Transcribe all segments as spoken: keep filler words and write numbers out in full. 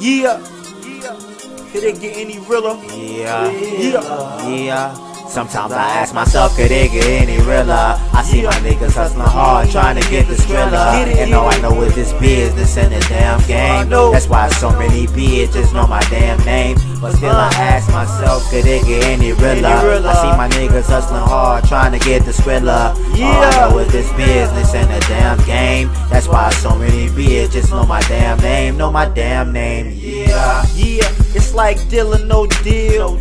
Yeah, yeah. Could it get any realer? Yeah, Yeah, yeah. Sometimes I ask myself, could it get any realer? I see my niggas hustling hard, trying to get the thriller. And all I know is this business and the damn game. That's why so many bitches know my damn name. But still I ask myself, could it get any realer? I see my niggas hustling hard, trying to get the thriller. All I know is this business and the damn game. That's why so many bitches know my damn name, know my damn name. Yeah, yeah. It's like deal or no deal.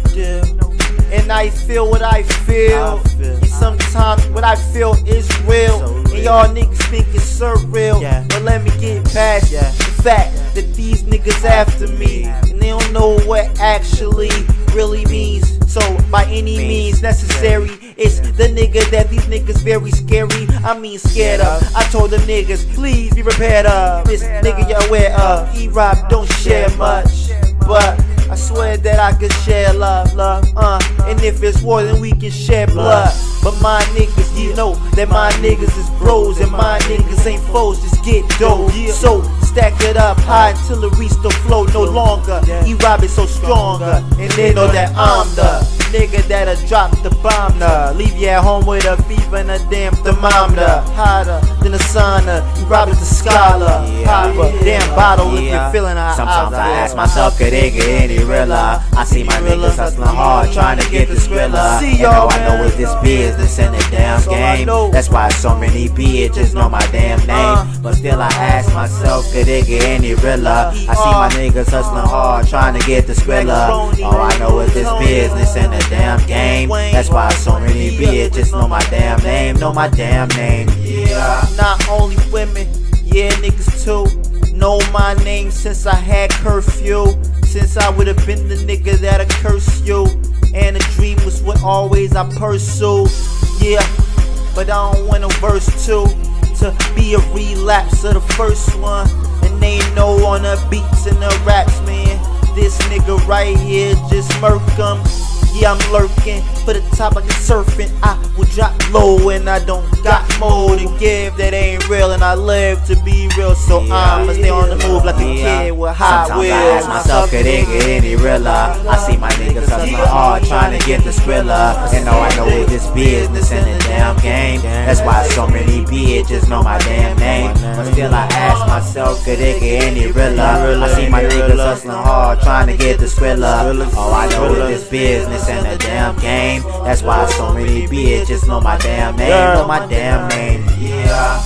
And I feel what I feel. And sometimes what I feel is real. And y'all niggas think it's surreal. But let me get past the fact that these niggas after me. And they don't know what actually really means. So by any means necessary, it's the nigga that these niggas very scary. I mean scared of. I told them niggas, please be prepared of. This nigga y'all aware of. E-Rob don't share much, but I swear that I could share love, love, uh and if it's war, then we can share blood. But my niggas, you know that my niggas is bros, and my niggas ain't foes, just get dough. So stack it up high until it reach the flow no longer. E-Rob is so stronger, and they know that I'm the nigga that'll drop the bomb, nah. Leave you at home with a fever and a damn thermometer. Hotter than a sauna, E-Rob is the scholar. Pop a damn bottle if you're feeling hot. Sometimes I ask myself, could it get any realer? I see my niggas hustling hard, trying to get the thriller. And all I know is this business and the damn game. That's why so many bitches know my damn name. But still I ask myself, could it get any realer? I see my niggas hustling hard, trying to get the thriller. All I know is this business and the damn game. That's why so many bitches know my damn name, know my damn name. Yeah, not only women, yeah, niggas too know my name since I had curfew. Since I would've been the nigga that'll curse you. And the dream was what always I pursue. Yeah, but I don't want a verse two to be a relapse of the first one. And they know on the beats and the raps, man, this nigga right here just murk 'em. Yeah, I'm lurking for the top like a surfing. I will drop low and I don't got more to give that ain't real, and I live to be real, so I'ma stay on the move like a kid with high wheels. Sometimes I ask myself, could it get any realer? I see my niggas hustling hard, trying to get the thriller. And all I know is this business and the damn game. That's why so many bitches know my damn name. But still I ask myself, could it get any realer? I see my niggas hustling hard, trying to get the thriller. All I know is this business and the damn game. That's why so many bitches know my damn name, know my damn name. Yeah.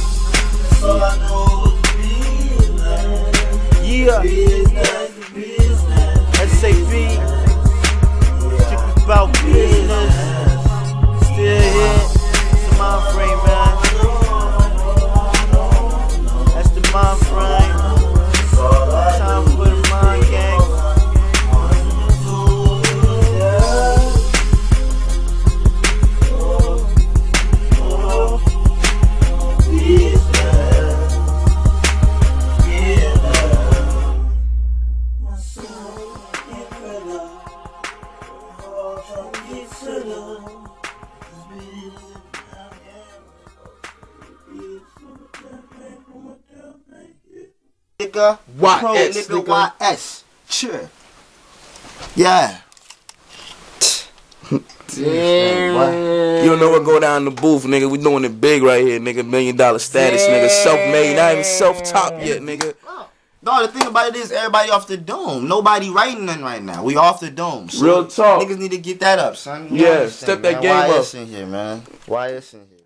Yeah. S A V. Strictly about business. Still here. It's the mind frame, man. That's the mind frame. Time for the mind gang. Nigga, Y pro S, nigga, nigga. Y S. Sure. Yeah. You don't know what go down in the booth, nigga. We doing it big right here, nigga. Million dollar status, nigga. Self-made, not even self-top yet, nigga. No, the thing about it is everybody off the dome. Nobody writing nothing right now. We off the dome. So Real talk. Niggas need to get that up, son. You Yeah, understand, step that man? game Y S up. in here, man. Y S in here.